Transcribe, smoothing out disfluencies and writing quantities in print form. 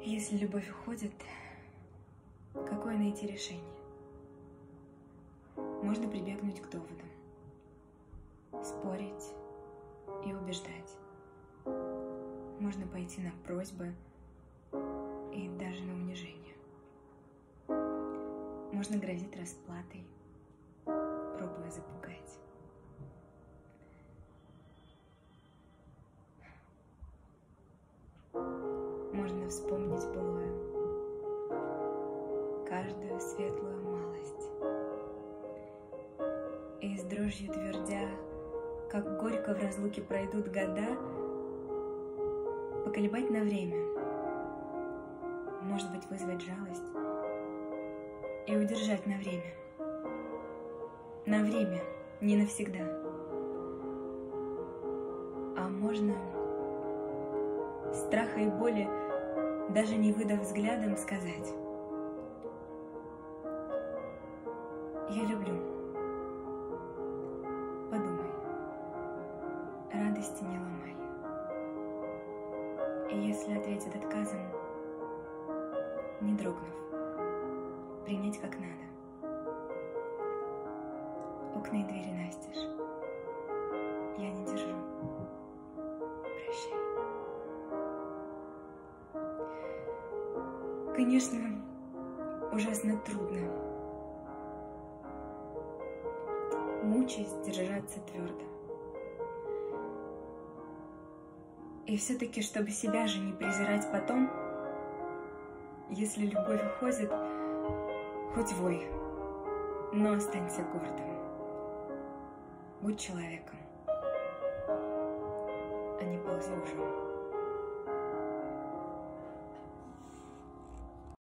Если любовь уходит, какое найти решение? Можно прибегнуть к доводам, спорить и убеждать. Можно пойти на просьбы и даже на унижение. Можно грозить расплатой, пробуя запугать. Можно вспомнить былое, каждую светлую малость, и с дрожью твердя, как горько в разлуке пройдут года, поколебать на время, может быть, вызвать жалость и удержать на время. На время, не навсегда. А можно страха и боли, даже не выдав взглядом, сказать: я люблю. Подумай, радости не ломай. И если ответит отказом, не дрогнув, принять как надо. Окна и двери настежь, я не держу. Прощай. Конечно, ужасно трудно, мучаясь, держаться твердо. И все-таки, чтобы себя же не презирать потом, если любовь уходит, хоть вой, но останься гордым. Будь человеком, а не ползучим.